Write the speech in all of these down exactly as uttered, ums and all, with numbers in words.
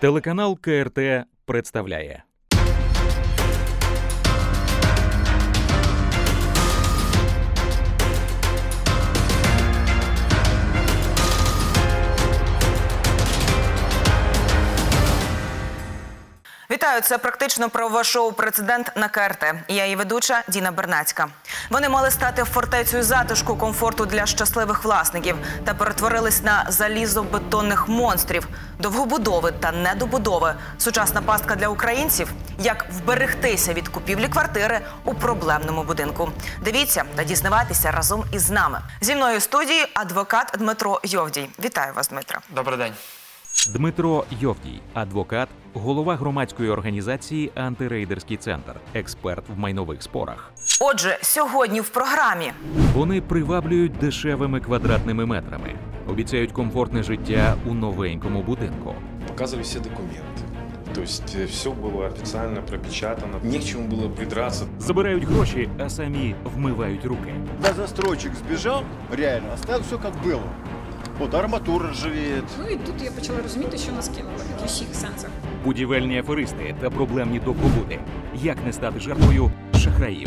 Телеканал Ка Ер Те представляє. Вітаю, це практично правове шоу «Прецедент» на Ка Ер Те. Я її ведуча Діна Бернацька. Вони мали стати фортецею затишку, комфорту для щасливих власників та перетворились на залізобетонних монстрів. Довгобудови та недобудови. Сучасна пастка для українців. Як вберегтися від купівлі квартири у проблемному будинку. Дивіться та дізнавайтеся разом із нами. Зі мною в студії адвокат Дмитро Йовдій. Вітаю вас, Дмитро. Добрий день. Дмитро Йовдій – адвокат, голова громадської організації «Антирейдерський центр», експерт в майнових спорах. Отже, сьогодні в програмі. Вони приваблюють дешевими квадратними метрами, обіцяють комфортне життя у новенькому будинку. Показывали все документы. То есть все было официально пропечатано, не к чему было придраться. Забирають гроші, а самі вмивають руки. Когда застройщик сбежал, реально, оставил все как было. От арматура ржавіє. Ну і тут я почала розуміти, що нас кинули в усіх сенсах. Будівельні аферисти та проблемні довгобуди. Як не стати жертвою шахраїв?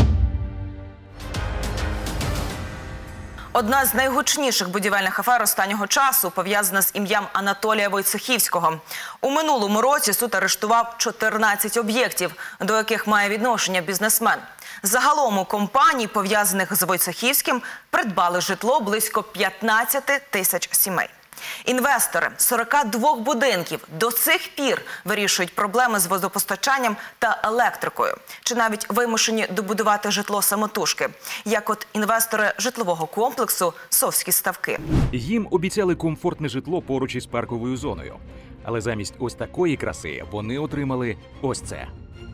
Одна з найгучніших будівельних афер останнього часу пов'язана з ім'ям Анатолія Войцехівського. У минулому році суд арештував чотирнадцять об'єктів, до яких має відношення бізнесмен. Загалом у компаній, пов'язаних з Войцехівським, придбали житло близько п'ятнадцяти тисяч сімей. Інвестори сорока двох будинків до сих пір вирішують проблеми з водопостачанням та електрикою. Чи навіть вимушені добудувати житло самотужки, як от інвестори житлового комплексу «Совські ставки». Їм обіцяли комфортне житло поруч із парковою зоною. Але замість ось такої краси вони отримали ось це.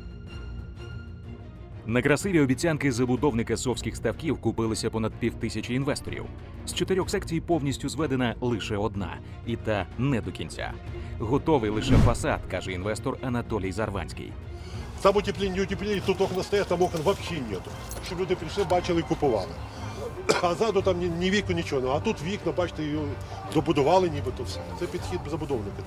На красиві обіцянки забудовника «Совських ставків» купилися понад півтисячі інвесторів. З чотирьох секцій повністю зведена лише одна. І та не до кінця. Готовий лише фасад, каже інвестор Анатолій Зарванський. Там утеплення, не утеплення, тут окна стоять, там окон взагалі нету. Щоб люди прийшли, бачили і купували. А ззаду там ні, ні вікна, нічого. А тут вікна, бачите, добудували нібито все. Це підхід забудовника.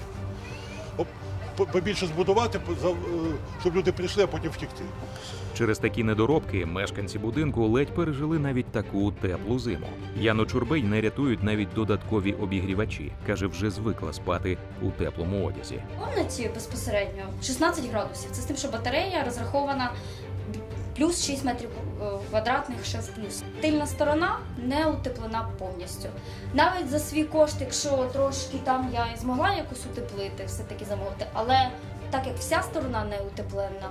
Побільше збудувати, щоб люди прийшли, а потім втекти. Через такі недоробки мешканці будинку ледь пережили навіть таку теплу зиму. Яну Чурбей не рятують навіть додаткові обігрівачі. Каже, вже звикла спати у теплому одязі. В кімнаті безпосередньо шістнадцять градусів. Це з тим, що батарея розрахована плюс шість метрів квадратних ще в плюс. Тильна сторона не утеплена повністю. Навіть за свій кошт, якщо трошки там я і змогла якось утеплити, все-таки замовити, але так як вся сторона не утеплена,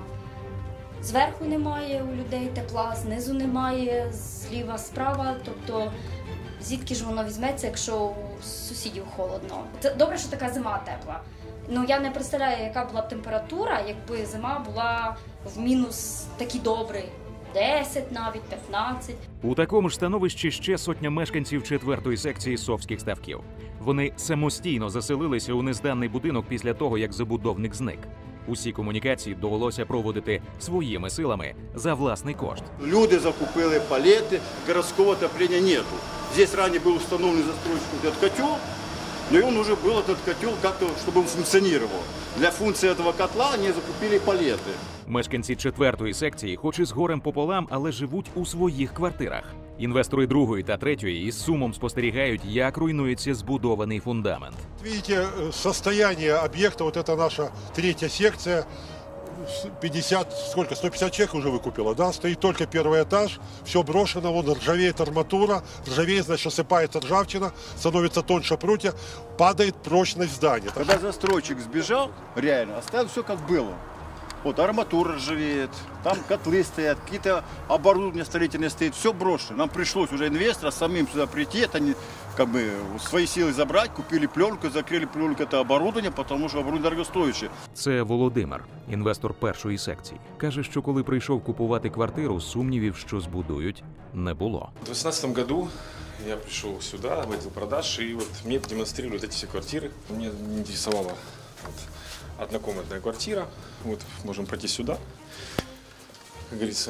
зверху немає у людей тепла, знизу немає, зліва, справа, тобто звідки ж воно візьметься, якщо у сусідів холодно. Це добре, що така зима тепла. Ну, я не представляю, яка була б температура, якби зима була в мінус такий добрий. десять навіть, п'ятнадцять. У такому ж становищі ще сотня мешканців четвертої секції «Совських ставків». Вони самостійно заселилися у незданий будинок після того, як забудовник зник. Усі комунікації довелося проводити своїми силами за власний кошт. Люди закупили палети, городського отоплення нету. Здесь ранее был установлен застройщиком этот котел, но он уже был, этот котел, как-то, чтобы он функционировал. Для функции этого котла они закупили палеты. Мешканці четвертої секції хоч і з горем пополам, але живуть у своїх квартирах. Інвестори другої та третьої із сумом спостерігають, як руйнується збудований фундамент. Видите, состояние объекта, вот это наша третья секция, пятьдесят, сколько, сто пятьдесят человек уже выкупила, да, стоит только первый этаж, все брошено, вон ржавеет арматура, ржавеет, значит, осыпается ржавчина, становится тоньше прутья, падает прочность здания. Когда застройщик сбежал, реально, оставил все как было. Вот арматура ржавеет, там котлы стоят, какие-то оборудования строительные стоят, все брошено. Нам пришлось уже инвесторам самим сюда прийти, это не, как бы свои силы забрать, купили пленку, закрыли пленку, это оборудование, потому что оборудование дорогостоящее. Це Володимир, інвестор першої секції. Каже, що коли прийшов купувати квартиру, сумнівів, що збудують, не було. В две тысячи восемнадцатом году я пришел сюда, в отдел продаж, и вот мне демонстрируют эти все квартиры. Мне интересовала вот однокомнатная квартира. Вот, можем пройти сюда. Как говорится,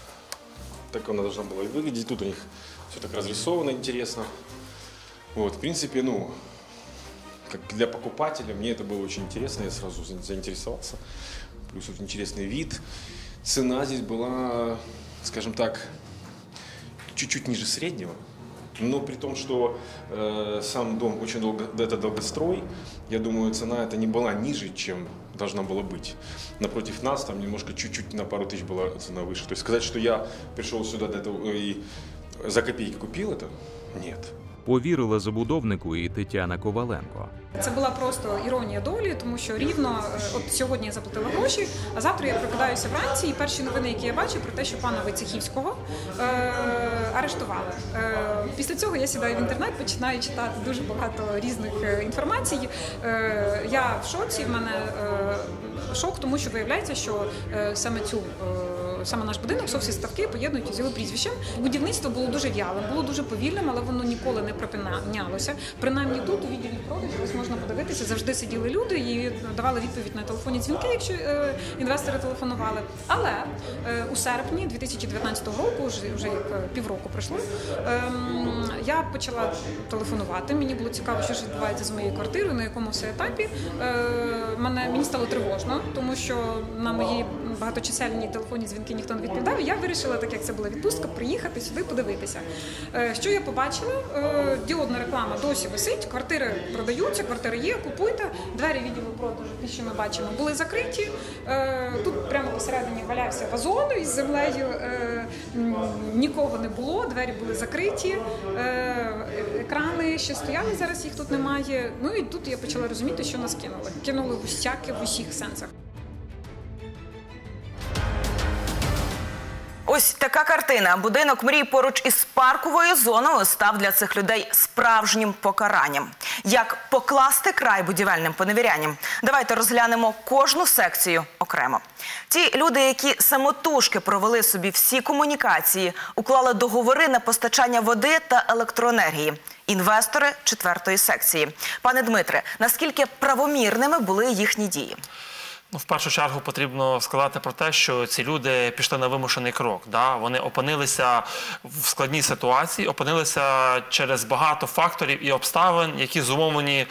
так она должна была и выглядеть. Тут у них все так разрисовано, интересно. Вот, в принципе, ну, как для покупателя мне это было очень интересно, я сразу заинтересовался. Плюс вот интересный вид. Цена здесь была, скажем так, чуть-чуть ниже среднего. Но при том, что э, сам дом очень долго, это долгострой, я думаю, цена это не была ниже, чем должна была быть. Напротив нас там немножко чуть-чуть на пару тысяч была цена выше. То есть сказать, что я пришел сюда до этого и за копейки купил это, нет. Повірила забудовнику і Тетяна Коваленко. Це була просто іронія долі, тому що рівно, е, от сьогодні я заплатила гроші, а завтра я прокидаюся вранці, і перші новини, які я бачу, про те, що пана Войцехівського е, арештували. Е, після цього я сідаю в інтернет, починаю читати дуже багато різних е, інформацій. Е, я в шоці, в мене е, шок, тому що виявляється, що е, саме цю е, саме наш будинок, Совські ставки поєднують з його прізвищем. Будівництво було дуже в'ялим, було дуже повільним, але воно ніколи не припинялося. Принаймні тут, у відділі продажу, ось можна подивитися, завжди сиділи люди і давали відповідь на телефонні дзвінки, якщо е, інвестори телефонували. Але е, у серпні дві тисячі дев'ятнадцятого року, вже, вже як півроку пройшло, е, я почала телефонувати. Мені було цікаво, що ж відбувається з моєю квартирою, на якому все етапі. Е, мене, мені стало тривожно, тому що на мої багаточисельні телефонні дзвінки ніхто не відповідав. І я вирішила, так як це була відпустка, приїхати сюди, подивитися. Е, що я побачила? Е, діодна реклама досі висить, квартири продаються, квартири є, купуйте. Двері відділу продажу, ті, що ми бачимо, були закриті. Е, тут прямо посередині валявся вазон із землею, е, нікого не було, двері були закриті, е, екрани ще стояли, зараз їх тут немає. Ну і тут я почала розуміти, що нас кинули. Кинули в усяки, в усіх сенсах. Ось така картина. Будинок мрій поруч із парковою зоною став для цих людей справжнім покаранням. Як покласти край будівельним поневірянням? Давайте розглянемо кожну секцію окремо. Ті люди, які самотужки провели собі всі комунікації, уклали договори на постачання води та електроенергії. Інвестори четвертої секції. Пане Дмитре, наскільки правомірними були їхні дії? Ну, в першу чергу потрібно сказати про те, що ці люди пішли на вимушений крок. Да? Вони опинилися в складній ситуації, опинилися через багато факторів і обставин, які зумовлені,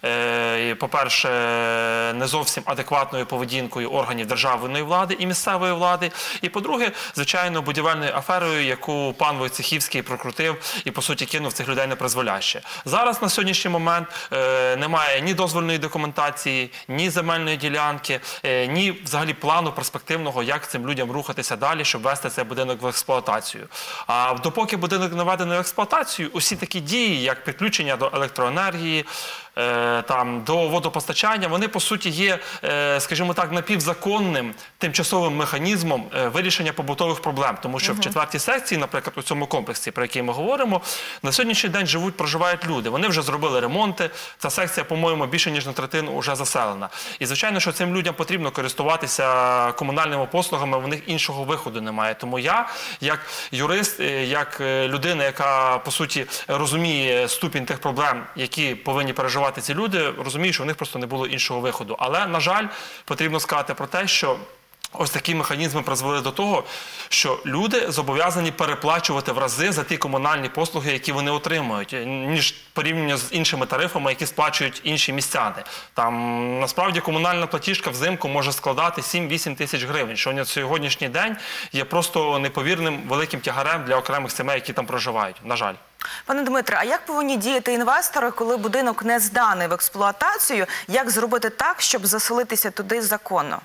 е, по-перше, не зовсім адекватною поведінкою органів державної влади і місцевої влади, і, по-друге, звичайно, будівельною аферою, яку пан Войцехівський прокрутив і, по суті, кинув цих людей непризволяще. Зараз, на сьогоднішній момент, е, немає ні дозвольної документації, ні земельної ділянки, ні взагалі плану перспективного, як цим людям рухатися далі, щоб ввести цей будинок в експлуатацію. А допоки будинок не введений в експлуатацію, усі такі дії, як підключення до електроенергії, там, до водопостачання, вони, по суті, є, скажімо так, напівзаконним тимчасовим механізмом вирішення побутових проблем. Тому що uh-huh. в четвертій секції, наприклад, у цьому комплексі, про який ми говоримо, на сьогоднішній день живуть, проживають люди. Вони вже зробили ремонти. Ця секція, по-моєму, більше ніж на третину вже заселена. І, звичайно, що цим людям потрібно користуватися комунальними послугами, у них іншого виходу немає. Тому я, як юрист, як людина, яка, по суті, розуміє ступінь тих проблем, які повинні переживати ці люди, розумію, що у них просто не було іншого виходу. Але, на жаль, потрібно сказати про те, що ось такі механізми призвели до того, що люди зобов'язані переплачувати в рази за ті комунальні послуги, які вони отримують, ніж порівняно з іншими тарифами, які сплачують інші містяни. Там, насправді, комунальна платіжка взимку може складати сім-вісім тисяч гривень, що на сьогоднішній день є просто неповірним великим тягарем для окремих сімей, які там проживають, на жаль. Пане Дмитре, а як повинні діяти інвестори, коли будинок не зданий в експлуатацію? Як зробити так, щоб заселитися туди законно?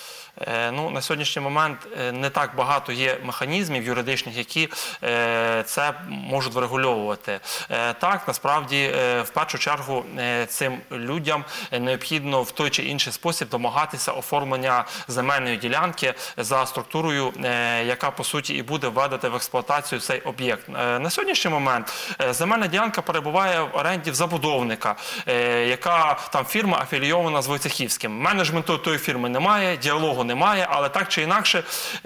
Ну, на сьогоднішній момент не так багато є механізмів юридичних, які це можуть врегульовувати. Так, насправді, в першу чергу, цим людям необхідно в той чи інший спосіб домагатися оформлення земельної ділянки за структурою, яка, по суті, і буде введати в експлуатацію цей об'єкт. На сьогоднішній момент земельна ділянка перебуває в оренді в забудовника, яка там фірма афілійована з Войцехівським. Менеджменту тої фірми немає, діалогу немає, але так чи інакше,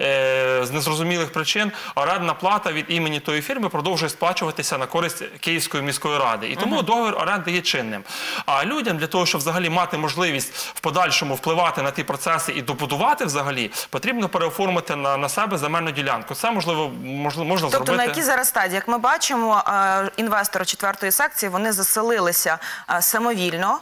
з незрозумілих причин, орендна плата від імені тої фірми продовжує сплачуватися на користь Київської міської ради. І тому договір оренди є чинним. А людям для того, щоб взагалі мати можливість в подальшому впливати на ті процеси і добудувати взагалі, потрібно переоформити на, на себе земельну ділянку. Це можливо, можливо можна тобто, зробити. Тобто на якій зараз стадії? Як ми бачимо, інвестори четвертої секції, вони заселилися самовільно.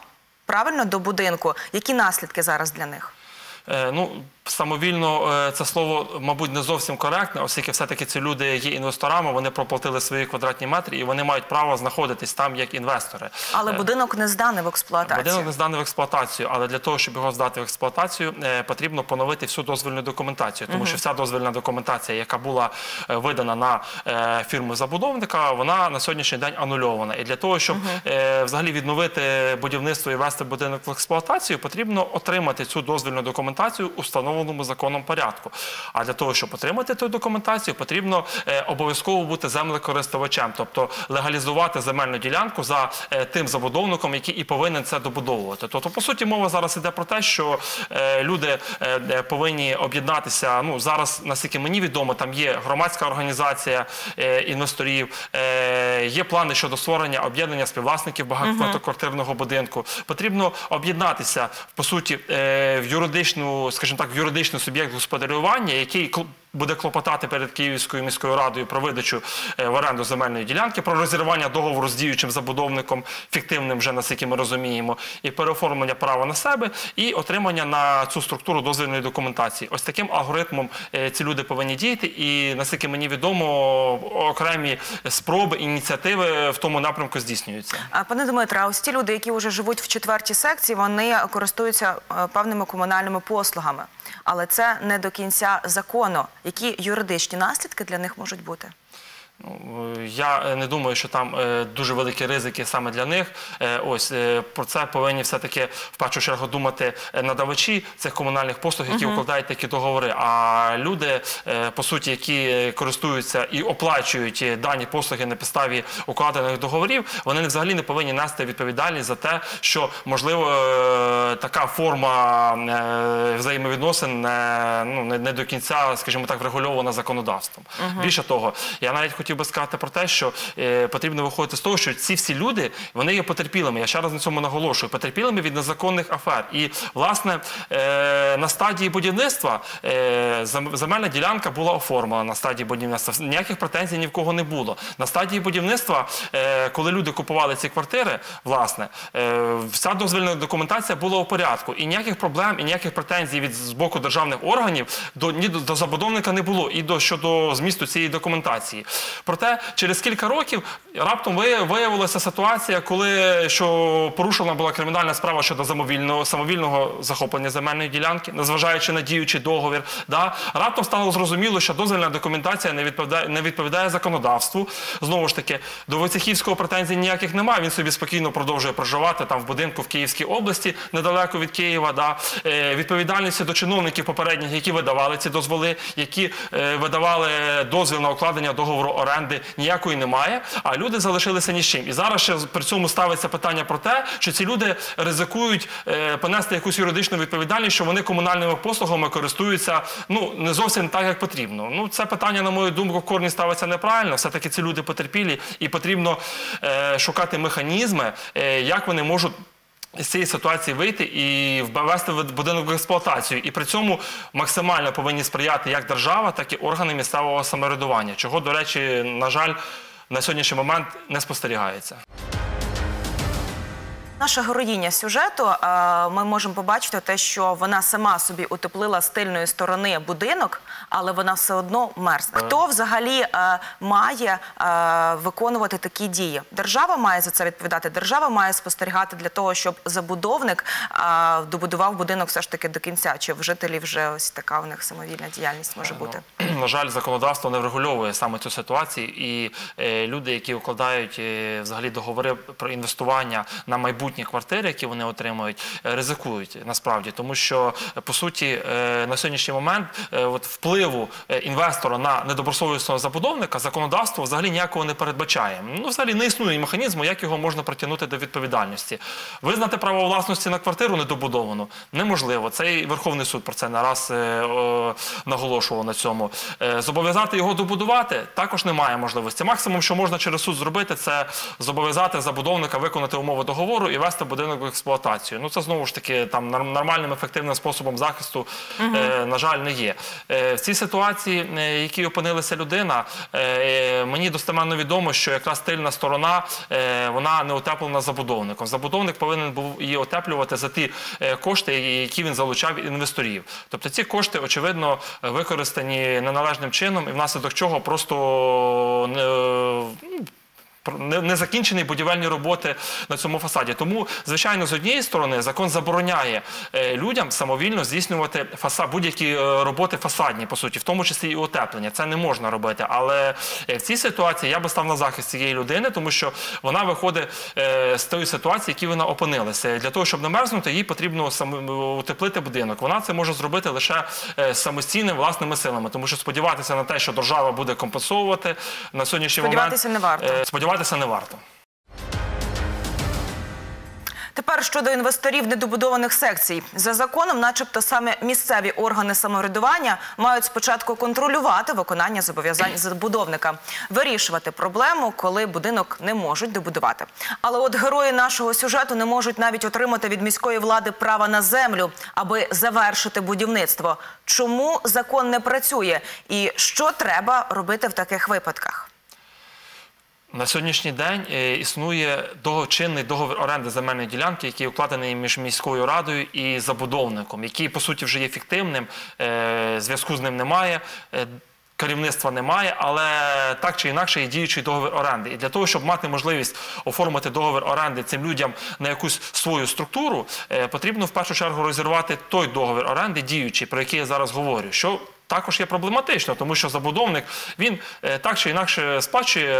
правильно, до будинку. Які наслідки зараз для них? Ну, самовільно це слово, мабуть, не зовсім коректне, оскільки все-таки ці люди є інвесторами, вони проплатили свої квадратні метри і вони мають право знаходитись там як інвестори. Але будинок не зданий в експлуатацію. Будинок не зданий в експлуатацію, але для того, щоб його здати в експлуатацію, потрібно поновити всю дозвільну документацію, тому що вся дозвільна документація, яка була видана на фірму забудовника, вона на сьогоднішній день анульована. І для того, щоб взагалі відновити будівництво і ввести будинок в експлуатацію, потрібно отримати цю дозвільну документацію у встановленому законом порядку. А для того, щоб отримати цю документацію, потрібно е, обов'язково бути землекористувачем, тобто легалізувати земельну ділянку за е, тим забудовником, який і повинен це добудовувати. Тобто, по суті, мова зараз йде про те, що е, люди е, повинні об'єднатися. Ну, зараз, наскільки мені відомо, там є громадська організація е, інвесторів, е, є плани щодо створення об'єднання співвласників багатоквартирного будинку. Потрібно об'єднатися, по суті, е, в юридичну, скажімо так, в юридичний суб'єкт господарювання, який буде клопотати перед Київською міською радою про видачу в оренду земельної ділянки, про розірвання договору з діючим забудовником, фіктивним вже, наскільки ми розуміємо, і переоформлення права на себе, і отримання на цю структуру дозвільної документації. Ось таким алгоритмом ці люди повинні діяти, і, наскільки мені відомо, окремі спроби, ініціативи в тому напрямку здійснюються. Пане Дмитре, а ось ті люди, які вже живуть в четвертій секції, вони користуються певними комунальними послугами. Але це не до кінця закону. Які юридичні наслідки для них можуть бути? Я не думаю, що там дуже великі ризики саме для них. Ось, про це повинні все-таки в першу чергу думати надавачі цих комунальних послуг, які укладають такі договори. А люди, по суті, які користуються і оплачують дані послуги на підставі укладених договорів, вони взагалі не повинні нести відповідальність за те, що, можливо, така форма взаємовідносин ну, не до кінця, скажімо так, врегульована законодавством. Більше того, я навіть хотів би сказати про те, що е, потрібно виходити з того, що ці всі люди, вони є потерпілими, я ще раз на цьому наголошую, потерпілими від незаконних афер. І, власне, е, на стадії будівництва е, земельна ділянка була оформлена на стадії будівництва, ніяких претензій ні в кого не було. На стадії будівництва, е, коли люди купували ці квартири, власне, е, вся дозвільна документація була у порядку, і ніяких проблем, і ніяких претензій від з боку державних органів до, ні до, до забудовника не було, і до, щодо змісту цієї документації. Проте, через кілька років раптом виявилася ситуація, коли що порушена була кримінальна справа щодо самовільного, самовільного захоплення земельної ділянки, незважаючи на діючий договір. Да? Раптом стало зрозуміло, що дозвільна документація не відповідає, не відповідає законодавству. Знову ж таки, до Войцехівського претензій ніяких немає, він собі спокійно продовжує проживати там в будинку в Київській області, недалеко від Києва. Да? Е, відповідальності до чиновників попередніх, які видавали ці дозволи, які е, видавали дозвіл на укладення договору оренди, ніякої немає, а люди залишилися ні з чим. І зараз ще при цьому ставиться питання про те, що ці люди ризикують е, понести якусь юридичну відповідальність, що вони комунальними послугами користуються, ну, не зовсім так, як потрібно. Ну, це питання, на мою думку, в корні ставиться неправильно. Все-таки ці люди потерпілі, і потрібно е, шукати механізми, е, як вони можуть з цієї ситуації вийти і ввести будинок в експлуатацію. І при цьому максимально повинні сприяти як держава, так і органи місцевого самоврядування, чого, до речі, на жаль, на сьогоднішній момент не спостерігається. Наша героїня сюжету, ми можемо побачити те, що вона сама собі утеплила з тильної сторони будинок, але вона все одно мерзне. Хто взагалі має виконувати такі дії? Держава має за це відповідати, держава має спостерігати для того, щоб забудовник добудував будинок все ж таки до кінця, чи в жителів вже ось така у них самовільна діяльність може бути? На жаль, законодавство не врегульовує саме цю ситуацію, і люди, які укладають взагалі договори про інвестування на майбутнє квартири, які вони отримують, ризикують насправді, тому що, по суті, на сьогоднішній момент от, впливу інвестора на недобросовісного забудовника законодавство взагалі ніякого не передбачає. Ну, взагалі не існує механізму, як його можна притягнути до відповідальності. Визнати право власності на квартиру недобудовану неможливо. Цей Верховний суд про це не раз е, наголошував на цьому. Е, зобов'язати його добудувати також немає можливості. Максимум, що можна через суд зробити, це зобов'язати забудовника виконати умови договору і вести будинок в експлуатацію. Ну, це знову ж таки там нормальним, ефективним способом захисту, угу. е, на жаль, не є. Е, в цій ситуації, в якій опинилася людина, е, мені достеменно відомо, що якраз тильна сторона, е, вона не утеплена забудовником. Забудовник повинен був її утеплювати за ті е, кошти, які він залучав від інвесторів. Тобто ці кошти, очевидно, використані неналежним чином, і внаслідок чого просто не, не закінчені будівельні роботи на цьому фасаді. Тому, звичайно, з однієї сторони закон забороняє людям самовільно здійснювати фасад, будь-які роботи фасадні, по суті, в тому числі і утеплення. Це не можна робити. Але в цій ситуації я би став на захист цієї людини, тому що вона виходить з тої ситуації, в якій вона опинилася. Для того, щоб не мерзнути, їй потрібно утеплити будинок. Вона це може зробити лише самостійними власними силами, тому що сподіватися на те, що держава буде компенсувати на сьогоднішній момент... Сподіватися не варто. Сподіватися не варто. Тепер щодо інвесторів недобудованих секцій. За законом, начебто, саме місцеві органи самоврядування мають спочатку контролювати виконання зобов'язань забудовника, вирішувати проблему, коли будинок не можуть добудувати. Але от герої нашого сюжету не можуть навіть отримати від міської влади права на землю, аби завершити будівництво. Чому закон не працює? І що треба робити в таких випадках? На сьогоднішній день існує чинний договір оренди земельної ділянки, який укладений між міською радою і забудовником, який, по суті, вже є фіктивним, зв'язку з ним немає, керівництва немає, але так чи інакше є діючий договір оренди. І для того, щоб мати можливість оформити договір оренди цим людям на якусь свою структуру, потрібно в першу чергу розірвати той договір оренди діючий, про який я зараз говорю, що також є проблематично, тому що забудовник, він так чи інакше сплачує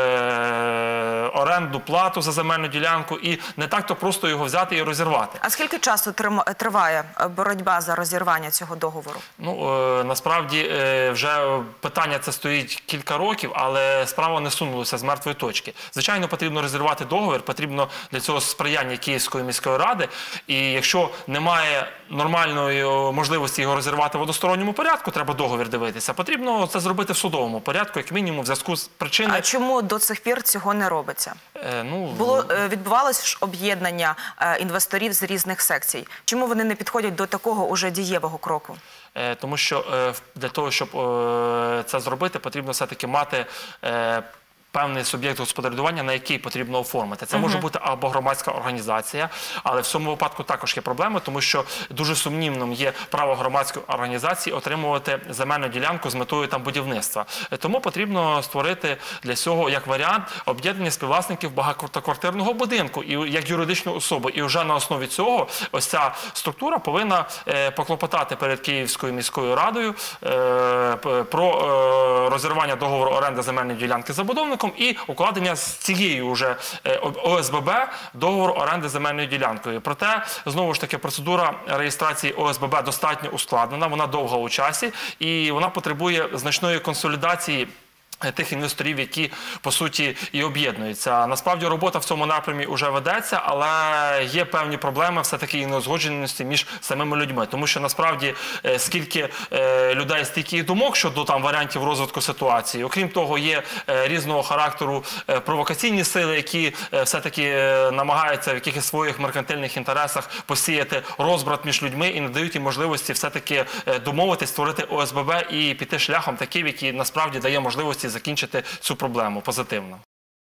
орендну плату за земельну ділянку і не так-то просто його взяти і розірвати. А скільки часу триває боротьба за розірвання цього договору? Ну, насправді, вже питання це стоїть кілька років, але справа не сунулася з мертвої точки. Звичайно, потрібно розірвати договір, потрібно для цього сприяння Київської міської ради, і якщо немає нормальної можливості його розірвати в односторонньому порядку, треба договір дивитися. Потрібно це зробити в судовому порядку, як мінімум, в зв'язку з причиною... А чому до цих пір цього не робиться? Е, ну... Було, відбувалося ж об'єднання е, інвесторів з різних секцій. Чому вони не підходять до такого уже дієвого кроку? Е, тому що е, для того, щоб е, це зробити, потрібно все-таки мати... Е, певний суб'єкт господарювання, на який потрібно оформити. Це може бути або громадська організація, але в цьому випадку також є проблеми, тому що дуже сумнівним є право громадської організації отримувати земельну ділянку з метою там будівництва. Тому потрібно створити для цього, як варіант, об'єднання співвласників багатоквартирного будинку і як юридичну особу. І вже на основі цього ось ця структура повинна е, поклопотати перед Київською міською радою е, про е, розірвання договору оренди земельної ділянки забудовником і укладення з цією вже О С Б Б договору оренди земельною ділянкою. Проте, знову ж таки, процедура реєстрації О С Б Б достатньо ускладнена, вона довга у часі і вона потребує значної консолідації тих інвесторів, які, по суті, і об'єднуються. Насправді, робота в цьому напрямі вже ведеться, але є певні проблеми, все-таки і неузгодженості між самими людьми. Тому що, насправді, скільки людей, стільки і думок щодо там варіантів розвитку ситуації. Окрім того, є різного характеру провокаційні сили, які все-таки намагаються в якихось своїх меркантильних інтересах посіяти розбрат між людьми і не дають їм можливості все-таки домовитись, створити О С Б Б і піти шляхом таким, який насправді дає можливості закінчити цю проблему позитивно.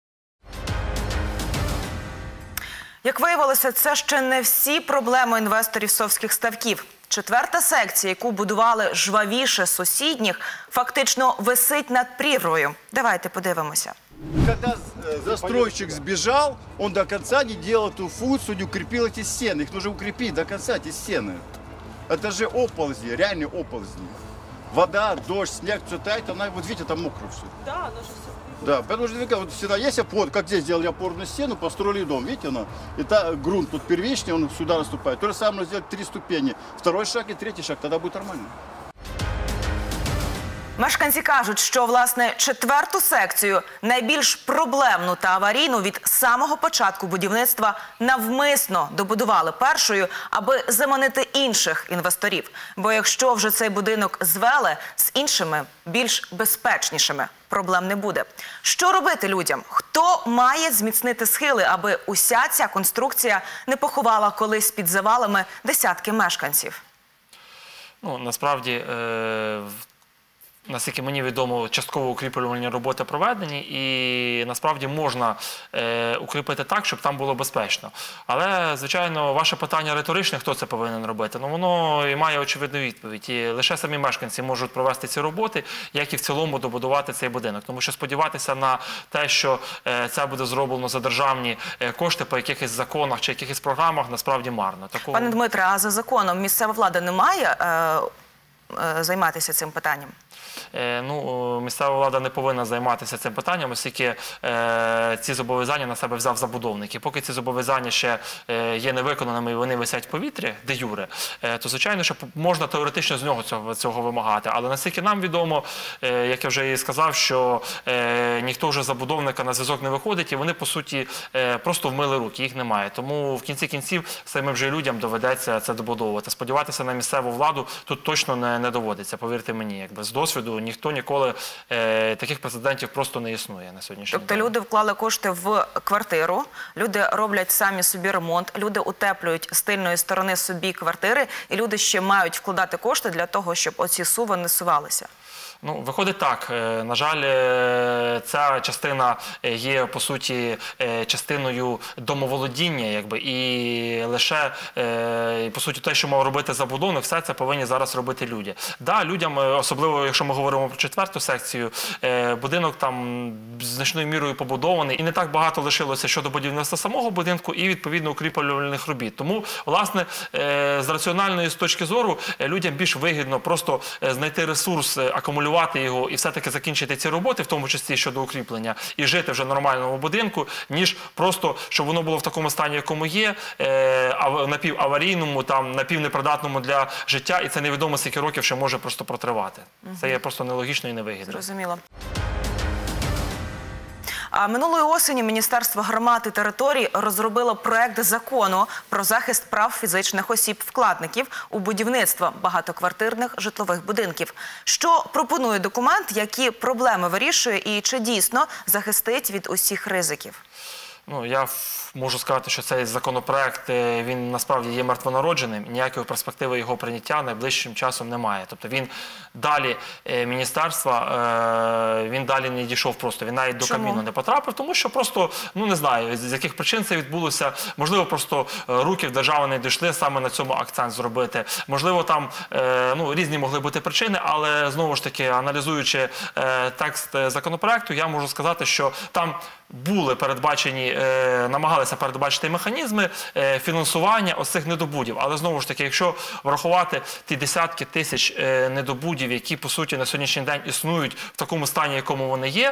Як виявилося, це ще не всі проблеми інвесторів Совських ставків. Четверта секція, яку будували жвавіше сусідніх, фактично висить над прірвою. Давайте подивимося. Когда застройщик сбежал, он до конца не делал эту функцию, не укрепил эти стены. Их нужно укрепить до конца, эти стены. Это же оползни, реальные оползни. Вода, дождь, снег, все тает, она, вот видите, там мокро все. Да, она же все. Да, потому что вот всегда есть опор, как здесь сделали опорную стену, построили дом, видите, она, и та, грунт тут первичный, он сюда наступает. То же самое сделать три ступени, второй шаг и третий шаг, тогда будет нормально. Мешканці кажуть, що, власне, четверту секцію, найбільш проблемну та аварійну від самого початку будівництва, навмисно добудували першою, аби заманити інших інвесторів. Бо якщо вже цей будинок звели, з іншими, більш безпечнішими, проблем не буде. Що робити людям? Хто має зміцнити схили, аби уся ця конструкція не поховала колись під завалами десятки мешканців? Ну, насправді, е наскільки мені відомо, частково укріплювальні роботи проведені, і насправді можна е, укріпити так, щоб там було безпечно. Але, звичайно, ваше питання риторичне, хто це повинен робити, ну воно і має очевидну відповідь. І лише самі мешканці можуть провести ці роботи, як і в цілому добудувати цей будинок. Тому що сподіватися на те, що е, це буде зроблено за державні е, кошти по якихось законах чи якихось програмах, насправді марно. Такого... Пане Дмитре, а за законом місцева влада не має е, е, займатися цим питанням? Ну, місцева влада не повинна займатися цим питанням, оскільки е, ці зобов'язання на себе взяв забудовник. І поки ці зобов'язання ще е, є невиконаними і вони висять в повітрі, де юре, е, то, звичайно, що можна теоретично з нього цього, цього вимагати. Але наскільки нам відомо, е, як я вже і сказав, що е, ніхто вже забудовника на зв'язок не виходить, і вони, по суті, е, просто вмили руки, їх немає. Тому в кінці кінців самим же людям доведеться це добудовувати. Сподіватися на місцеву владу тут точно не, не доводиться, повірте мені, якби з досвіду. Ніхто ніколи е, таких прецедентів просто не існує на сьогоднішній день. Тобто люди вклали кошти в квартиру, люди роблять самі собі ремонт, люди утеплюють з тильної сторони собі квартири, і люди ще мають вкладати кошти для того, щоб оці суви не сувалися. Ну, виходить так. На жаль, ця частина є, по суті, частиною домоволодіння, якби, і лише, по суті, те, що мав робити забудовник, все це повинні зараз робити люди. Да, людям, особливо, якщо ми говоримо про четверту секцію, будинок там значною мірою побудований, і не так багато лишилося щодо будівництва самого будинку і, відповідно, укріплювальних робіт. Тому, власне, з раціональної точки зору, людям більш вигідно просто знайти ресурс, акумулювати його і все-таки закінчити ці роботи, в тому числі щодо укріплення, і жити вже в нормальному будинку, ніж просто, щоб воно було в такому стані, якому є, е, напіваварійному, там, напівнепридатному для життя, і це невідомо скільки років ще може просто протривати. Угу. Це є просто нелогічно і невигідно. Зрозуміло. А минулої осені Міністерство громад і територій розробило проект закону про захист прав фізичних осіб-вкладників у будівництво багатоквартирних житлових будинків. Що пропонує документ, які проблеми вирішує і чи дійсно захистить від усіх ризиків? Ну, я можу сказати, що цей законопроект, він насправді є мертвонародженим, ніякої перспективи його прийняття найближчим часом немає. Тобто він далі міністерства, він далі не дійшов просто, він навіть до Кабміну не потрапив, тому що просто, ну не знаю, з яких причин це відбулося, можливо, просто руки в держави не дійшли саме на цьому акцент зробити. Можливо, там, ну, різні могли бути причини, але, знову ж таки, аналізуючи текст законопроекту, я можу сказати, що там були передбачені, намагалися передбачити механізми фінансування ось цих недобудів. Але, знову ж таки, якщо врахувати ті десятки тисяч недобудів, які, по суті, на сьогоднішній день існують в такому стані, якому вони є,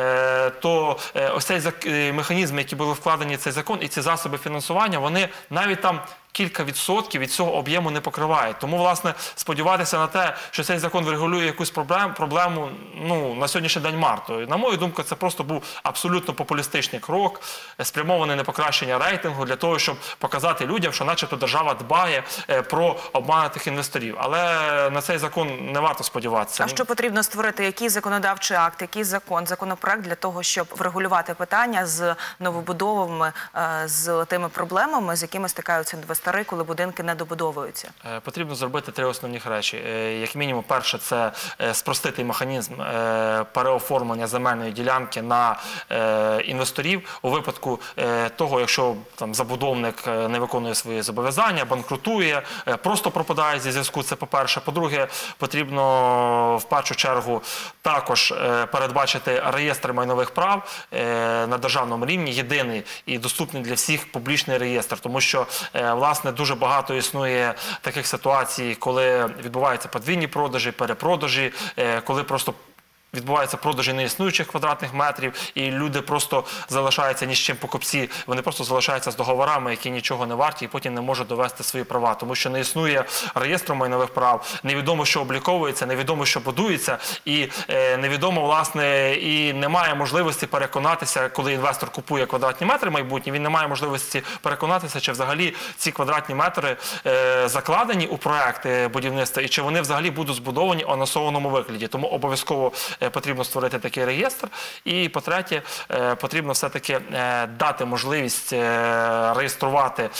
то ось цей механізм, які були вкладені в цей закон, і ці засоби фінансування, вони навіть там кілька відсотків від цього об'єму не покривають. Тому, власне, сподіватися на те, що цей закон врегулює якусь проблему, проблему ну, на сьогоднішній день марто. На мою думку, це просто був абсолютно популістичний крок, спрямований на покращення рейтингу для того, щоб показати людям, що начебто держава дбає про обманутих інвесторів. Але на цей закон не варто сподіватися. А що потрібно створити? Який законодавчий акт, який закон, законопроект для того, щоб врегулювати питання з новобудовами, з тими проблемами, з якими стикаються інвестори, коли будинки не добудовуються? Потрібно зробити три основні речі. Як мінімум, перше, це спростити механізм переоформлення земельної ділянки на інвесторів у випадку того, якщо там забудовник не виконує свої зобов'язання, банкрутує, просто пропадає зі зв'язку. Це по-перше. По-друге, потрібно в першу чергу також передбачити реєстр майнових прав на державному рівні, єдиний і доступний для всіх публічний реєстр, тому що, власне, дуже багато існує таких ситуацій, коли відбуваються подвійні продажі, перепродажі, коли просто відбуваються продажі неіснуючих квадратних метрів, і люди просто залишаються ні з чим покупці, вони просто залишаються з договорами, які нічого не варті, і потім не можуть довести свої права, тому що не існує реєстру майнових прав, невідомо, що обліковується, невідомо, що будується, і е, невідомо, власне, і немає можливості переконатися, коли інвестор купує квадратні метри майбутні, він не має можливості переконатися, чи взагалі ці квадратні метри е, закладені у проект будівництва, і чи вони взагалі будуть збудовані у анонсованому вигляді. Тому обов'язково потрібно створити такий реєстр. І, по-третє, потрібно все-таки дати можливість реєструвати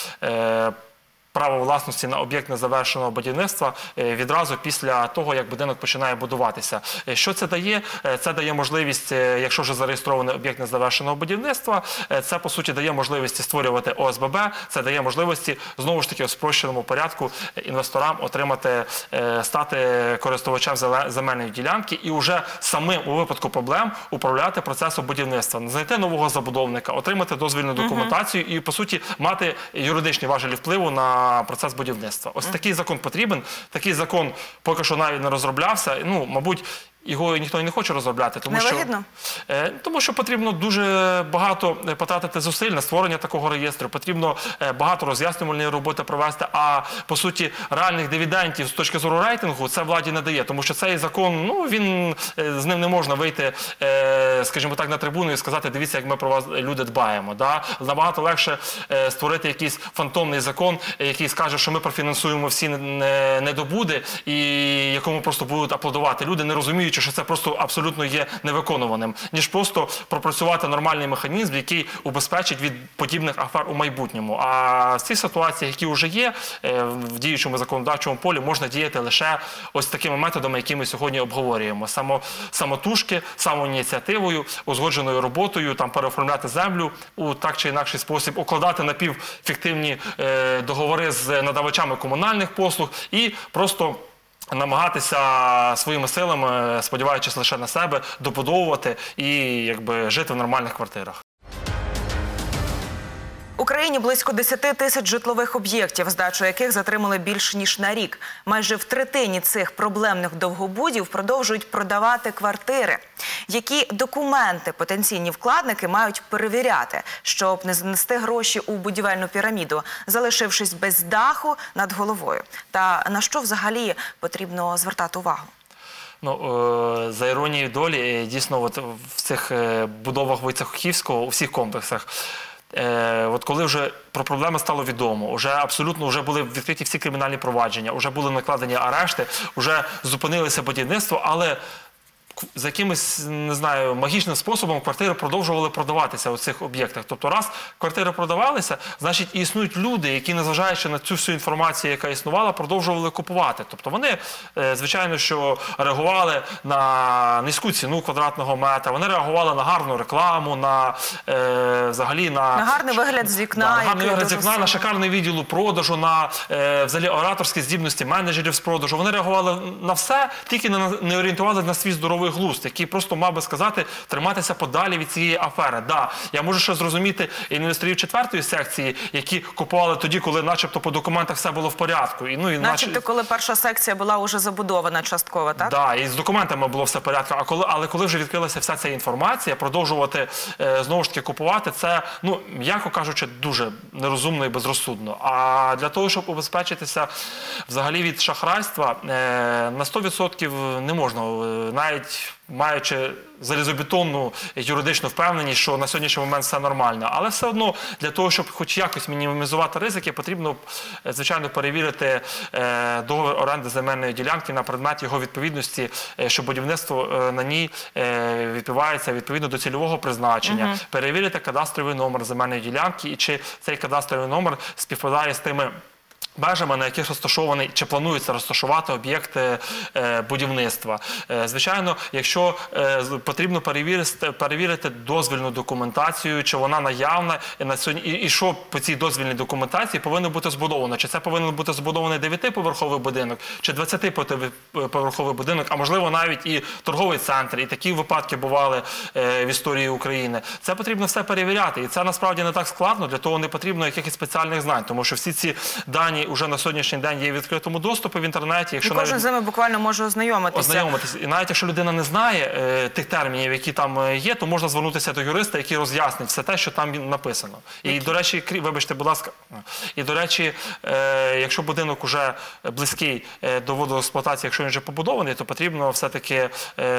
право власності на об'єкт незавершеного будівництва відразу після того, як будинок починає будуватися. Що це дає? Це дає можливість, якщо вже зареєстрований об'єкт незавершеного будівництва, це, по суті, дає можливість створювати О С Б Б, це дає можливості, знову ж таки, у спрощеному порядку інвесторам отримати, стати користувачем земельної ділянки і вже самим у випадку проблем управляти процесом будівництва. Знайти нового забудовника, отримати дозвільну документацію і, по суті, мати юридичні важелі впливу на процес будівництва. Ось такий закон потрібен. Такий закон поки що навіть не розроблявся. Ну, мабуть, його ніхто і не хоче розробляти, тому що, е, тому що потрібно дуже багато потратити зусиль на створення такого реєстру, потрібно е, багато роз'яснювальної роботи провести, а по суті реальних дивідендів з точки зору рейтингу це владі не дає, тому що цей закон, ну, він, е, з ним не можна вийти, е, скажімо так, на трибуну і сказати, дивіться, як ми про вас, люди, дбаємо. Да? Набагато легше е, створити якийсь фантомний закон, який скаже, що ми профінансуємо всі недобуди і якому просто будуть аплодувати. Люди, не розуміють, що це просто абсолютно є невиконуваним, ніж просто пропрацювати нормальний механізм, який убезпечить від подібних афер у майбутньому. А в цих ситуаціях, які вже є в діючому законодавчому полі, можна діяти лише ось такими методами, які ми сьогодні обговорюємо. Само, самотужки, самоініціативою, узгодженою роботою, там, переоформляти землю у так чи інакший спосіб, укладати напівфіктивні е, договори з надавачами комунальних послуг і просто намагатися своїми силами, сподіваючись лише на себе, добудовувати і якби жити в нормальних квартирах. Україні близько десяти тисяч житлових об'єктів, здачу яких затримали більш ніж на рік. Майже в третині цих проблемних довгобудів продовжують продавати квартири. Які документи потенційні вкладники мають перевіряти, щоб не занести гроші у будівельну піраміду, залишившись без даху над головою? Та на що взагалі потрібно звертати увагу? Ну, за іронією долі, дійсно, от в цих будовах Войцехівського, у всіх комплексах, Е, от коли вже про проблеми стало відомо, вже абсолютно вже були відкриті всі кримінальні провадження, вже були накладені арешти, вже зупинилося будівництво, але за якимось, не знаю, магічним способом квартири продовжували продаватися у цих об'єктах. Тобто раз квартири продавалися, значить і існують люди, які, незважаючи на цю всю інформацію, яка існувала, продовжували купувати. Тобто вони, звичайно, що реагували на низьку ціну квадратного метра, вони реагували на гарну рекламу, на е, взагалі на... На гарний вигляд з вікна. Да, на гарний вигляд з вікна, на шикарний відділ продажу, на е, взагалі ораторські здібності менеджерів з продажу. Вони реагували на все, тільки не орієнтували на свій здоровий глузд, який просто мав би сказати, триматися подалі від цієї афери. Да, я можу ще зрозуміти інвесторів четвертої секції, які купували тоді, коли начебто по документах все було в порядку. І, ну, і начебто, нач... коли перша секція була вже забудована частково, так? Да, і з документами було все в порядку. А коли, але коли вже відкрилася вся ця інформація, продовжувати, е, знову ж таки, купувати, це, ну, м'яко кажучи, дуже нерозумно і безрозсудно. А для того, щоб убезпечитися взагалі від шахрайства, е, на сто відсотків не можна, навіть маючи залізобетонну юридичну впевненість, що на сьогоднішній момент все нормально. Але все одно для того, щоб хоч якось мінімізувати ризики, потрібно, звичайно, перевірити е, договір оренди земельної ділянки на предмет його відповідності, е, що будівництво е, на ній е, відбувається відповідно до цільового призначення. Угу. Перевірити кадастровий номер земельної ділянки і чи цей кадастровий номер співпадає з тими межами, на яких розташований, чи планується розташувати об'єкти е, будівництва. Е, звичайно, якщо е, потрібно перевірити, перевірити дозвільну документацію, чи вона наявна, і, на сьогодні, і, і що по цій дозвільній документації повинно бути збудовано. Чи це повинен бути збудований дев'ятиповерховий будинок, чи двадцятиповерховий будинок, а можливо навіть і торговий центр. І такі випадки бували е, в історії України. Це потрібно все перевіряти. І це насправді не так складно, для того не потрібно якихось спеціальних знань, тому що всі ці дані вже на сьогоднішній день є в відкритому доступі в інтернеті. Якщо кожен навіть... з ними буквально може ознайомитися. Ознайомитися. І навіть якщо людина не знає е, тих термінів, які там є, то можна звернутися до юриста, який роз'яснить все те, що там написано. І, які? До речі, вибачте, будь ласка, і, до речі, е, якщо будинок уже близький е, до водоексплуатації, якщо він вже побудований, то потрібно все-таки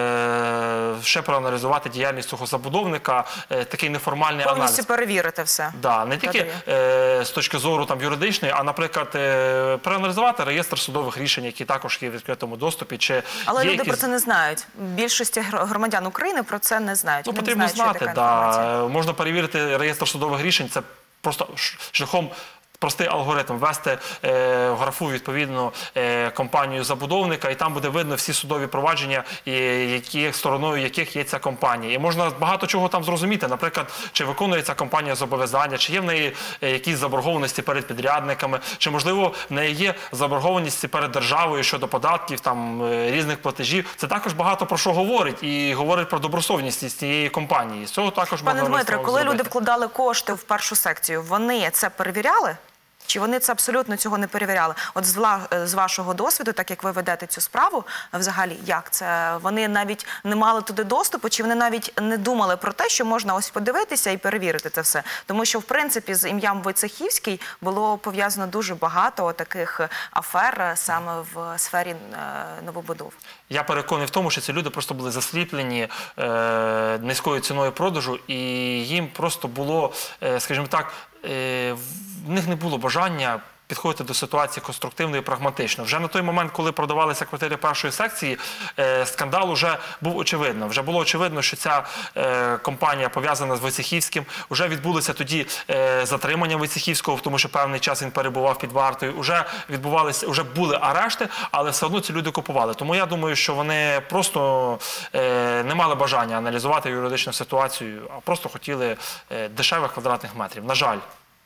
е, ще проаналізувати діяльність цього забудовника, е, такий неформальний повністю аналіз. Повністю перевірити все. Да, не тільки е, з точки зору там, юридичної, а, наприклад, е, проаналізувати реєстр судових рішень, які також є в відкритому доступі. Чи Але люди якісь... про це не знають. Більшості громадян України про це не знають. Ну, Вони потрібно не знають, знати, да. Можна перевірити реєстр судових рішень, це просто шляхом простий алгоритм, ввести е, в графу відповідну е, компанію забудовника, і там буде видно всі судові провадження, і, які, стороною яких є ця компанія. І можна багато чого там зрозуміти, наприклад, чи виконує ця компанія зобов'язання, чи є в неї е, якісь заборгованості перед підрядниками, чи, можливо, в неї є заборгованості перед державою щодо податків, там, е, різних платежів. Це також багато про що говорить, і говорить про добросовісність цієї компанії. З цього також Пане можна Дмитре, коли зробити. люди вкладали кошти в першу секцію, вони це перевіряли? Чи вони це абсолютно цього не перевіряли? От з, вла... з вашого досвіду, так як ви ведете цю справу, взагалі, як це? Вони навіть не мали туди доступу, чи вони навіть не думали про те, що можна ось подивитися і перевірити це все? Тому що, в принципі, з ім'ям Войцехівський було пов'язано дуже багато таких афер саме в сфері е, новобудов. Я переконаний в тому, що ці люди просто були засліплені е, низькою ціною продажу, і їм просто було, е, скажімо так, е, в них не було бажання підходити до ситуації конструктивно і прагматично. Вже на той момент, коли продавалися квартири першої секції, е, скандал вже був очевидно. Вже було очевидно, що ця е, компанія пов'язана з Войцехівським. Вже відбулося тоді е, затримання Войцехівського, тому що певний час він перебував під вартою. Вже відбувалися, вже були арешти, але все одно ці люди купували. Тому я думаю, що вони просто е, не мали бажання аналізувати юридичну ситуацію, а просто хотіли е, дешевих квадратних метрів. На жаль.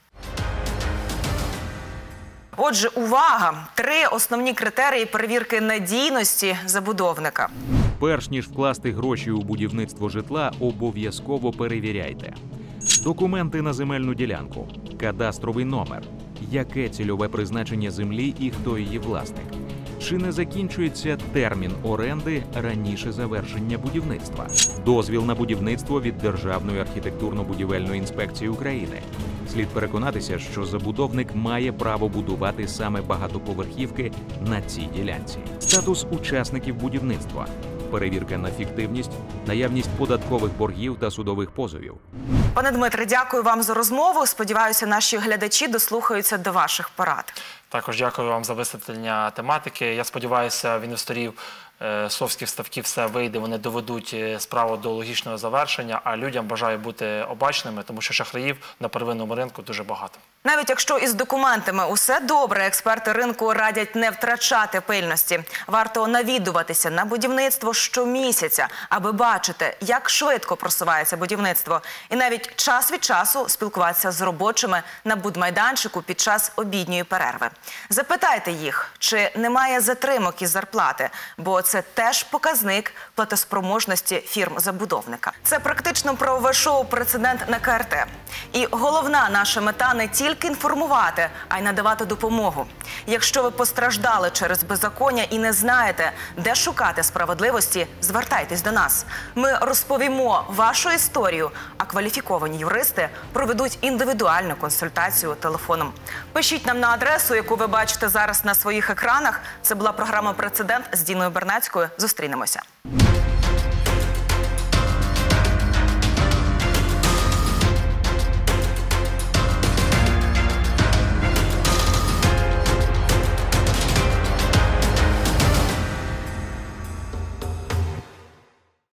Отже, увага! Три основні критерії перевірки надійності забудовника. Перш ніж вкласти гроші у будівництво житла, обов'язково перевіряйте. Документи на земельну ділянку, кадастровий номер, яке цільове призначення землі і хто її власник. Чи не закінчується термін оренди раніше завершення будівництва? Дозвіл на будівництво від Державної архітектурно-будівельної інспекції України. Слід переконатися, що забудовник має право будувати саме багатоповерхівки на цій ділянці. Статус учасників будівництва. Перевірка на фіктивність, наявність податкових боргів та судових позовів. Пане Дмитре, дякую вам за розмову. Сподіваюся, наші глядачі дослухаються до ваших порад. Також дякую вам за висвітлення тематики. Я сподіваюся, в інвесторів совських ставків все вийде, вони доведуть справу до логічного завершення, а людям бажаю бути обачними, тому що шахраїв на первинному ринку дуже багато. Навіть якщо із документами усе добре, експерти ринку радять не втрачати пильності. Варто навідуватися на будівництво щомісяця, аби бачити, як швидко просувається будівництво. І навіть час від часу спілкуватися з робочими на будмайданчику під час обідньої перерви. Запитайте їх, чи немає затримок із зарплати, бо це теж показник платоспроможності фірм-забудовника. Це практично правове шоу «Прецедент на ка ер те». І головна наша мета не тільки інформувати, а й надавати допомогу. Якщо ви постраждали через беззаконня і не знаєте, де шукати справедливості, звертайтесь до нас. Ми розповімо вашу історію, а кваліфіковані юристи проведуть індивідуальну консультацію телефоном. Пишіть нам на адресу, яку ви бачите зараз на своїх екранах. Це була програма «Прецедент» з Діною Бернацькою. Зустрінемося.